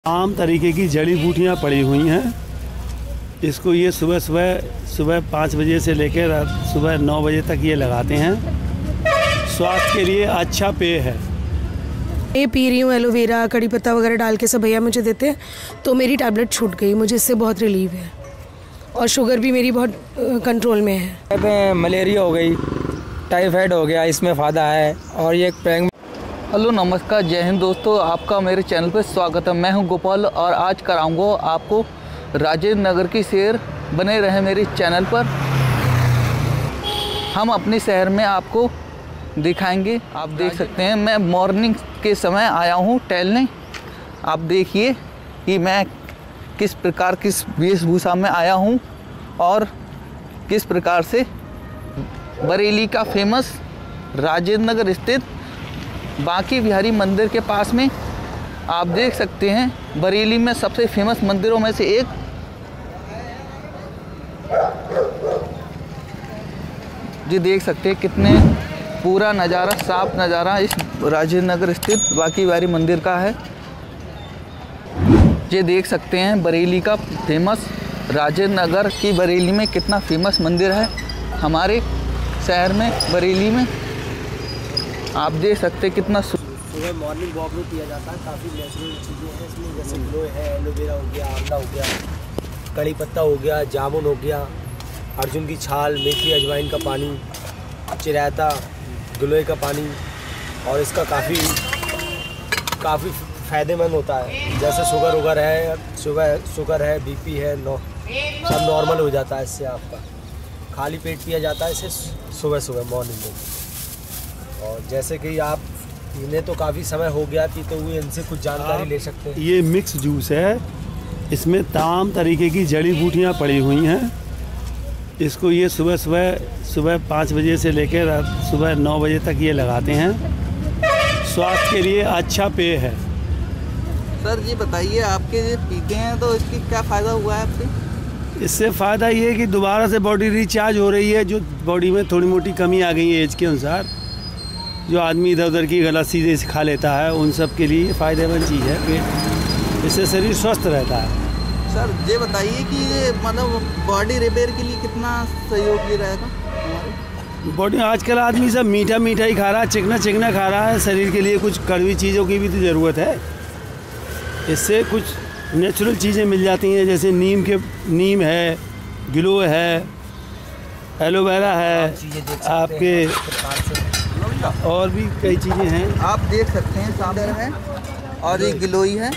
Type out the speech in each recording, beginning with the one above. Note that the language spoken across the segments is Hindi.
आम तरीके की जड़ी बूटियाँ पड़ी हुई हैं। इसको ये सुबह 5 बजे से लेकर सुबह 9 बजे तक ये लगाते हैं। स्वास्थ्य के लिए अच्छा पेय है। ये पी रही हूँ, एलोवेरा कड़ी पत्ता वगैरह डाल के सब भैया मुझे देते हैं, तो मेरी टैबलेट छूट गई। मुझे इससे बहुत रिलीफ है और शुगर भी मेरी बहुत कंट्रोल में है। मलेरिया हो गई, टाइफाइड हो गया, इसमें फ़ायदा है। और ये प्रैंग। हेलो नमस्कार, जय हिंद दोस्तों, आपका मेरे चैनल पर स्वागत है। मैं हूं गोपाल और आज कराऊंगा आपको राजेंद्र नगर की सैर। बने रहे मेरे चैनल पर। हम अपने शहर में आपको दिखाएंगे। आप देख सकते हैं मैं मॉर्निंग के समय आया हूं टहलने। आप देखिए कि मैं किस प्रकार किस वेशभूषा में आया हूं और किस प्रकार से बरेली का फेमस राजेंद्र नगर स्थित बांके बिहारी मंदिर के पास में आप देख सकते हैं बरेली में सबसे फेमस मंदिरों में से एक। जी देख सकते हैं कितने पूरा नज़ारा, साफ नज़ारा इस राजेंद्र नगर स्थित बांके बिहारी मंदिर का है। ये देख सकते हैं बरेली का फेमस राजेंद्र नगर की बरेली में कितना फेमस मंदिर है। हमारे शहर में बरेली में आप देख सकते हैं कितना सुबह मॉर्निंग वॉक में किया जाता है। काफ़ी नेचुरल चीज़ें हैं इसमें, जैसे ग्लो है, एलोवेरा हो गया, आंवला हो गया, कड़ी पत्ता हो गया, जामुन हो गया, अर्जुन की छाल, मेथी अजवाइन का पानी, चिरायता, गिलोय का पानी। और इसका काफ़ी फ़ायदेमंद होता है। जैसे शुगर है, बीपी है, सब नॉर्मल हो जाता है इससे। आपका खाली पेट पिया जाता है इसे सुबह मॉर्निंग में। और जैसे कि आप इन्हें तो काफ़ी समय हो गया थी, तो वो इनसे कुछ जानकारी ले सकते हैं। ये मिक्स जूस है, इसमें तमाम तरीके की जड़ी बूटियाँ पड़ी हुई हैं। इसको ये सुबह 5 बजे से लेकर सुबह 9 बजे तक ये लगाते हैं। स्वास्थ्य के लिए अच्छा पेय है। सर जी बताइए, आपके ये पीते हैं तो इसकी क्या फ़ायदा हुआ है आपसे? इससे फ़ायदा ये है कि दोबारा से बॉडी रिचार्ज हो रही है। जो बॉडी में थोड़ी मोटी कमी आ गई है एज के अनुसार, जो आदमी इधर उधर की गलत चीज़ें से खा लेता है, उन सब के लिए फ़ायदेमंद चीज़ है पेट। इससे शरीर स्वस्थ रहता है। सर ये बताइए कि ये मतलब बॉडी रिपेयर के लिए कितना सहयोगी रहेगा? बॉडी आजकल आदमी सब मीठा ही खा रहा है, चिकना खा रहा है। शरीर के लिए कुछ कड़वी चीज़ों की भी तो ज़रूरत है। इससे कुछ नेचुरल चीज़ें मिल जाती हैं, जैसे नीम है, गिलो है, एलोवेरा है, आपके और भी कई चीज़ें हैं। आप देख सकते हैं सामने है। और ये गिलोई है,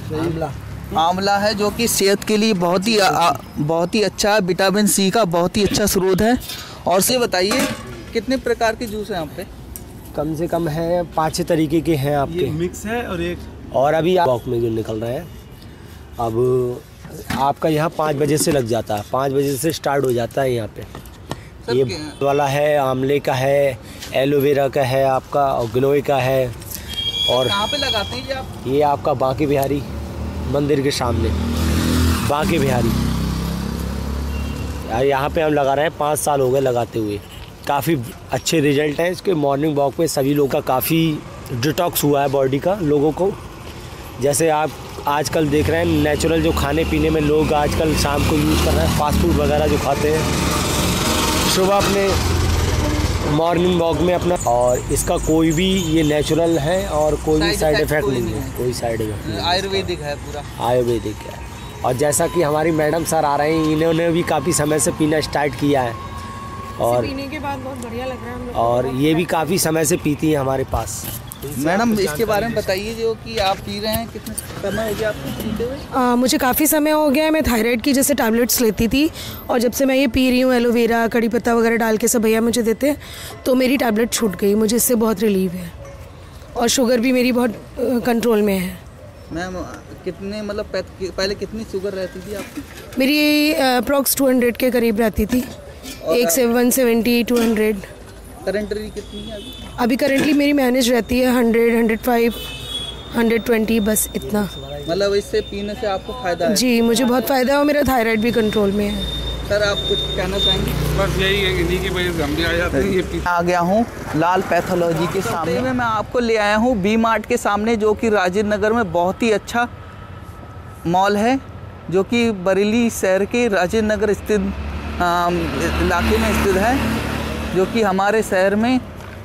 आंवला है, जो कि सेहत के लिए बहुत ही अच्छा है। विटामिन सी का बहुत ही अच्छा स्रोत है। और से बताइए कितने प्रकार के जूस हैं यहाँ पे? कम से कम है 5-6 तरीके के हैं आपके। ये मिक्स है और अभी वॉक में जो निकल रहे हैं। अब आपका यहाँ 5 बजे से लग जाता है, 5 बजे से स्टार्ट हो जाता है यहाँ पे। ये वाला है, आंवले का है, एलोवेरा का है आपका, और गिलोय का है। और कहाँ पे लगाते हैं आप? ये आपका बांके बिहारी मंदिर के सामने, बांके बिहारी। यहाँ पे हम लगा रहे हैं, 5 साल हो गए लगाते हुए। काफ़ी अच्छे रिजल्ट हैं इसके। मॉर्निंग वॉक पे सभी लोगों का काफ़ी डिटॉक्स हुआ है बॉडी का, लोगों को। जैसे आप आजकल देख रहे हैं नेचुरल जो खाने पीने में लोग आजकल शाम को यूज़ कर रहे हैं, फास्ट फूड वगैरह जो खाते हैं, सुबह अपने मॉर्निंग वॉक में अपना। और इसका कोई भी ये नेचुरल है और कोई भी साइड इफ़ेक्ट नहीं है। कोई साइड इफेक्ट नहीं, आयुर्वेदिक है, पूरा आयुर्वेदिक है। और जैसा कि हमारी मैडम सर आ रहे हैं, इन्होंने भी काफ़ी समय से पीना स्टार्ट किया है और पीने के बाद बहुत बढ़िया लग रहा है। और ये भी काफ़ी समय से पीती हैं हमारे पास। मैडम इसके बारे में बताइए, जो कि आप पी रहे हैं, कितने समय हो गया आपको पीते हुए? मुझे काफ़ी समय हो गया है। मैं थायराइड की जैसे टैबलेट्स लेती थी, और जब से मैं ये पी रही हूँ, एलोवेरा कड़ी पत्ता वगैरह डाल के सब भैया मुझे देते हैं, तो मेरी टैबलेट छूट गई। मुझे इससे बहुत रिलीफ है और शुगर भी मेरी बहुत कंट्रोल में है। मैम कितने मतलब पहले कितनी शुगर रहती थी आपकी? मेरी अप्रॉक्स 200 के करीब रहती थी, 170 200। करेंटली कितनी है अभी करंटली मेरी मैनेज रहती है 100 105 120, बस इतना। मतलब इससे पीने से आपको फ़ायदा है? जी, मुझे बहुत फ़ायदा है और मेरा थायराइड भी कंट्रोल में है। सर आप कुछ कहना चाहेंगे? बस यही है, इन्हीं की वजह से हम भी आ जाते हैं। ये आ गया हूँ लाल पैथोलॉजी के सामने। मैं आपको ले आया हूँ बी मार्ट के सामने, जो कि राजेंद्र नगर में बहुत ही अच्छा मॉल है जो कि बरेली शहर के राजेंद्र नगर स्थित इलाके में स्थित है, जो कि हमारे शहर में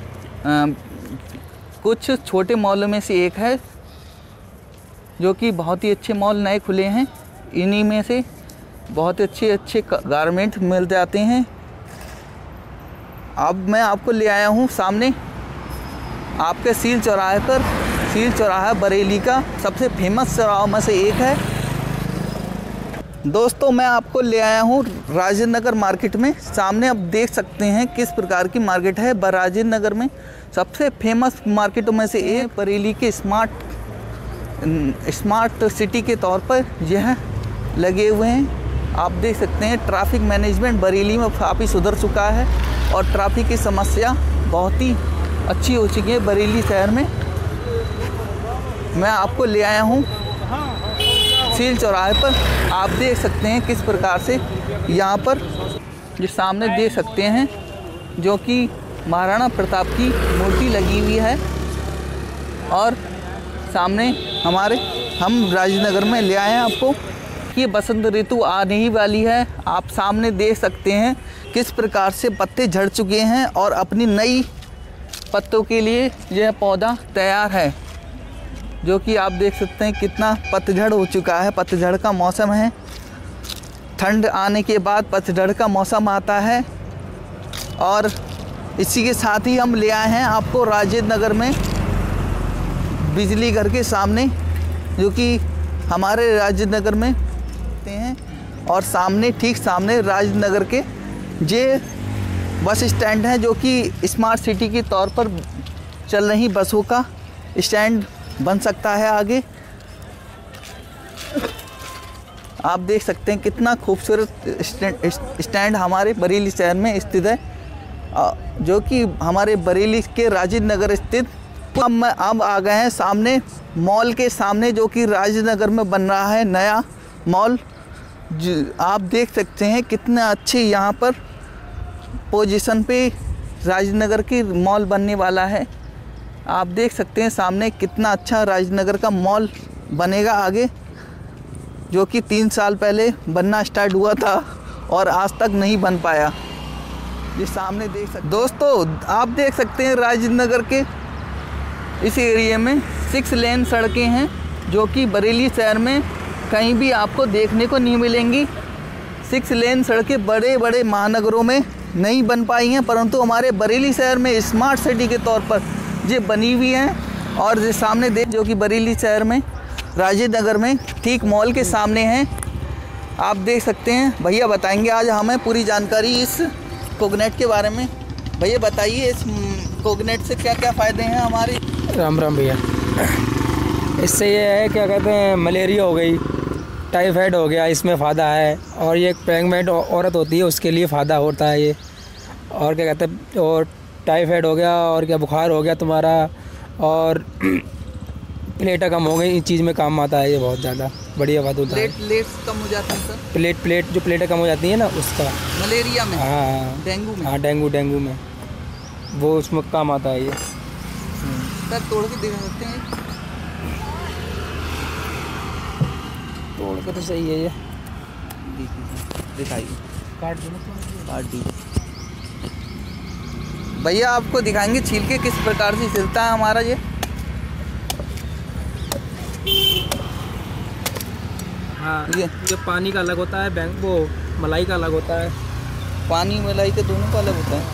कुछ छोटे मॉलों में से एक है, जो कि बहुत ही अच्छे मॉल नए खुले हैं। इन्हीं में से बहुत अच्छे अच्छे गारमेंट मिल जाते हैं। अब मैं आपको ले आया हूँ सामने आपके सील चौराहे पर। सील चौराहा बरेली का सबसे फेमस चौराहों में से एक है। दोस्तों मैं आपको ले आया हूँ राजेंद्र नगर मार्केट में। सामने आप देख सकते हैं किस प्रकार की मार्केट है। राजेंद्र नगर में सबसे फेमस मार्केटों में से एक बरेली के स्मार्ट सिटी के तौर पर यह लगे हुए हैं। आप देख सकते हैं ट्रैफिक मैनेजमेंट बरेली में काफ़ी सुधर चुका है और ट्रैफिक की समस्या बहुत ही अच्छी हो चुकी है बरेली शहर में। मैं आपको ले आया हूँ सील चौराहे पर। आप देख सकते हैं किस प्रकार से यहाँ पर जो सामने देख सकते हैं जो कि महाराणा प्रताप की मूर्ति लगी हुई है। और सामने हम राजनगर में ले आए हैं आपको कि बसंत ऋतु आने ही वाली है। आप सामने देख सकते हैं किस प्रकार से पत्ते झड़ चुके हैं और अपनी नई पत्तों के लिए यह पौधा तैयार है, जो कि आप देख सकते हैं कितना पतझड़ हो चुका है। पतझड़ का मौसम है, ठंड आने के बाद पतझड़ का मौसम आता है। और इसी के साथ ही हम ले आए हैं आपको राजेंद्र नगर में बिजली घर के सामने, जो कि हमारे राजेंद्र नगर में हैं। और सामने ठीक सामने राजेंद्र नगर के ये बस स्टैंड है, जो कि स्मार्ट सिटी के तौर पर चल रही बसों का स्टैंड बन सकता है आगे। आप देख सकते हैं कितना खूबसूरत स्टैंड हमारे बरेली शहर में स्थित है, जो कि हमारे बरेली के राजेंद्र नगर स्थित। अब आ गए हैं सामने मॉल के सामने, जो कि राजेंद्र नगर में बन रहा है नया मॉल। आप देख सकते हैं कितना अच्छे यहाँ पर पोजीशन पे राजेंद्र नगर की मॉल बनने वाला है। आप देख सकते हैं सामने कितना अच्छा राजेंद्र नगर का मॉल बनेगा आगे, जो कि 3 साल पहले बनना स्टार्ट हुआ था और आज तक नहीं बन पाया। ये सामने देख सकते दोस्तों, आप देख सकते हैं राजेंद्र नगर के इस एरिया में 6 लेन सड़कें हैं, जो कि बरेली शहर में कहीं भी आपको देखने को नहीं मिलेंगी। 6 लेन सड़कें बड़े बड़े महानगरों में नहीं बन पाई हैं, परंतु हमारे बरेली शहर में स्मार्ट सिटी के तौर पर ये बनी हुई हैं। और ये सामने देख, जो कि बरेली शहर में राजेंद्र नगर में ठीक मॉल के सामने हैं। आप देख सकते हैं। भैया बताएंगे आज हमें पूरी जानकारी इस कोकोनट के बारे में। भैया बताइए इस कोकोनट से क्या क्या फ़ायदे हैं हमारे। राम राम भैया। इससे ये है क्या कहते हैं, मलेरिया हो गई, टाइफाइड हो गया, इसमें फ़ायदा है। और ये प्रेग्नेंट औरत होती है उसके लिए फ़ायदा होता है ये। और क्या कहते हैं, और टाइफाइड हो गया और क्या बुखार हो गया तुम्हारा, और प्लेटें कम हो गई, इस चीज़ में काम आता है ये बहुत ज़्यादा बढ़िया बात होता है। प्लेट्स कम हो जाती हैं सर। प्लेट जो प्लेटें कम हो जाती हैं ना, उसका मलेरिया में, हाँ डेंगू में, हाँ डेंगू में वो उसमें काम आता है ये। सर तोड़ के दिखा सकते हैं। तोड़ के तो सही है ये, दिखाइए, काट दो, काट दीजिए। भैया आपको दिखाएंगे छील के किस प्रकार से छिलता है हमारा ये। हाँ ये पानी का अलग होता है, वो मलाई का अलग होता है। पानी मलाई के दोनों का अलग होता है।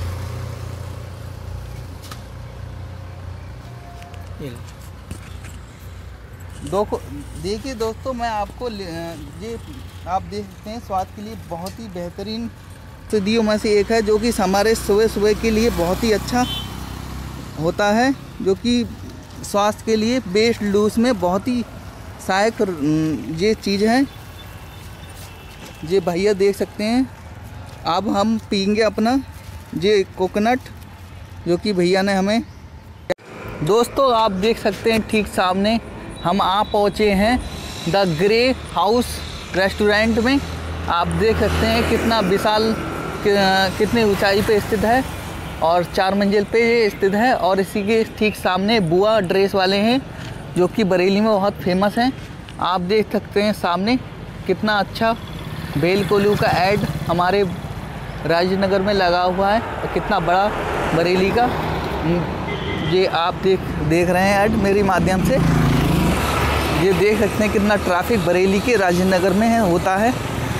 देखिए दोस्तों, मैं आपको ये आप देख सकते हैं स्वाद के लिए बहुत ही बेहतरीन औषधियों में से एक है, जो कि हमारे सुबह के लिए बहुत ही अच्छा होता है, जो कि स्वास्थ्य के लिए वेट लूज में बहुत ही सहायक ये चीज़ है। ये भैया देख सकते हैं। अब हम पीएंगे अपना ये कोकोनट, जो कि भैया ने हमें। दोस्तों आप देख सकते हैं ठीक सामने हम आ पहुँचे हैं द ग्रे हाउस रेस्टोरेंट में। आप देख सकते हैं कितना विशाल, कितनी ऊंचाई पे स्थित है और 4 मंजिल पे ये स्थित है। और इसी के ठीक सामने बुआ ड्रेस वाले हैं, जो कि बरेली में बहुत फेमस हैं। आप देख सकते हैं सामने कितना अच्छा भेल कोल्हू का ऐड हमारे राजनगर में लगा हुआ है और कितना बड़ा बरेली का ये आप देख रहे हैं ऐड मेरे माध्यम से। ये देख सकते हैं कितना ट्रैफिक बरेली के राजनगर में होता है।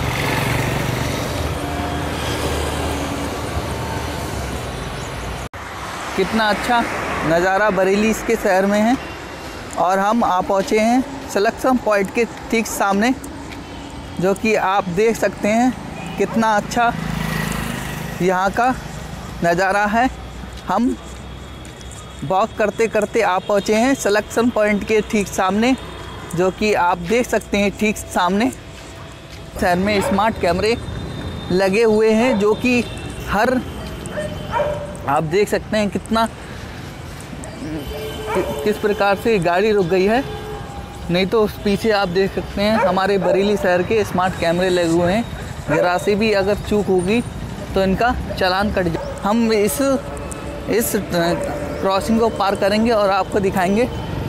कितना अच्छा नज़ारा बरेली इसके शहर में है। और हम आ पहुँचे हैं सिलेक्शन पॉइंट के ठीक सामने, जो कि आप देख सकते हैं कितना अच्छा यहाँ का नज़ारा है। हम वॉक करते करते आ पहुँचे हैं सिलेक्शन पॉइंट के ठीक सामने, जो कि आप देख सकते हैं ठीक सामने शहर में स्मार्ट कैमरे लगे हुए हैं, जो कि हर आप देख सकते हैं कितना किस प्रकार से गाड़ी रुक गई है। नहीं तो उस पीछे आप देख सकते हैं हमारे बरेली शहर के स्मार्ट कैमरे लगे हुए हैं। ज़रा सी भी अगर चूक होगी तो इनका चालान कट जाए। हम इस क्रॉसिंग को पार करेंगे और आपको दिखाएंगे।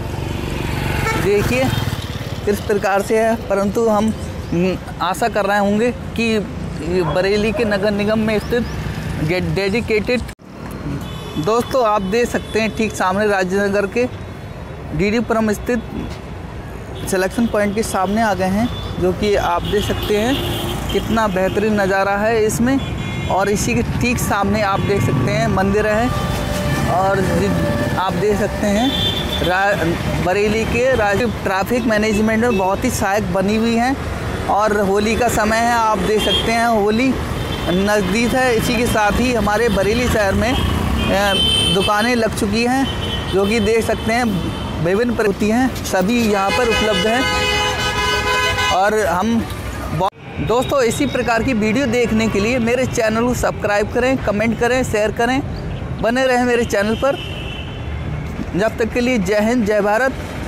देखिए किस प्रकार से है, परंतु हम आशा कर रहे होंगे कि बरेली के नगर निगम में स्थित डेडिकेटेड दोस्तों आप देख सकते हैं ठीक सामने राजनगर के डीडीपुरम स्थित सिलेक्शन पॉइंट के सामने आ गए हैं, जो कि आप देख सकते हैं कितना बेहतरीन नज़ारा है इसमें। और इसी के ठीक सामने आप देख सकते हैं मंदिर है और आप देख सकते हैं बरेली के ट्रैफिक मैनेजमेंट में बहुत ही सहायक बनी हुई हैं। और होली का समय है, आप देख सकते हैं होली नज़दीक है। इसी के साथ ही हमारे बरेली शहर में दुकानें लग चुकी हैं, जो कि देख सकते हैं विभिन्न प्रति हैं, सभी यहाँ पर उपलब्ध हैं। और हम दोस्तों इसी प्रकार की वीडियो देखने के लिए मेरे चैनल को सब्सक्राइब करें, कमेंट करें, शेयर करें, बने रहें मेरे चैनल पर। जब तक के लिए जय हिंद, जय भारत।